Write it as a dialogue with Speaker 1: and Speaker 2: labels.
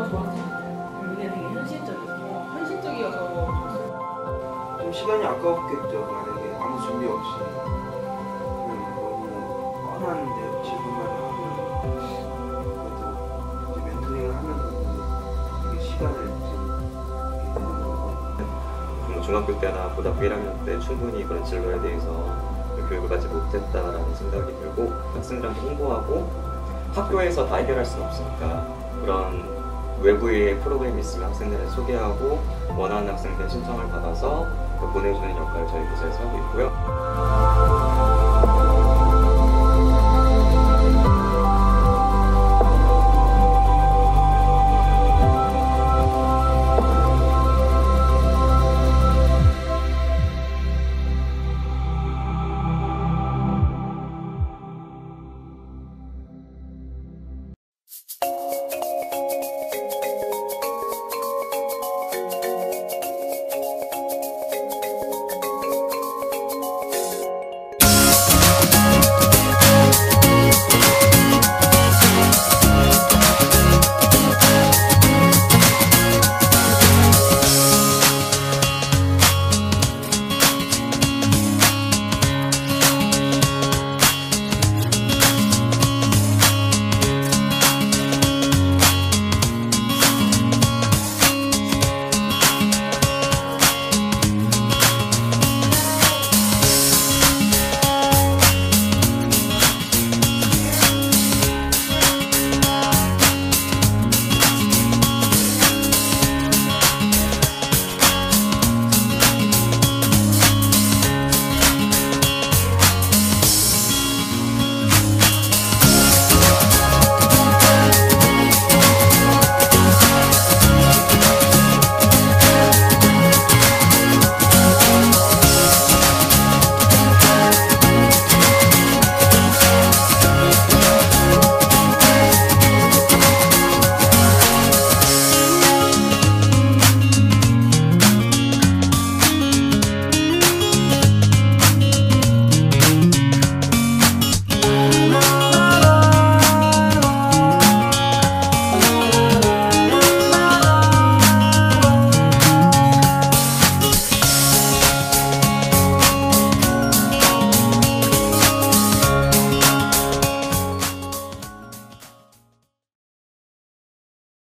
Speaker 1: 뭐가 좋았어요? 그게 되게 현실적이어서
Speaker 2: 좀 시간이 아까웠겠죠. 만약에 아무 준비 없이 그냥 너무 뻔한데 지금만 하면 그래도 이제 멘토링을 하면서 되게 시간을 좀 이렇게 되는 거고.
Speaker 3: 중학교 때나 고등학교 1학년 때 충분히 그런 진로에 대해서 교육을 받지 못했다라는 생각이 들고, 학생들한테 홍보하고 학교에서 다 해결할 수는 없으니까 그런 외부의 프로그램이 있으면 학생들을 소개하고 원하는 학생들 신청을 받아서 보내주는 역할을 저희 부서에서 하고 있고요.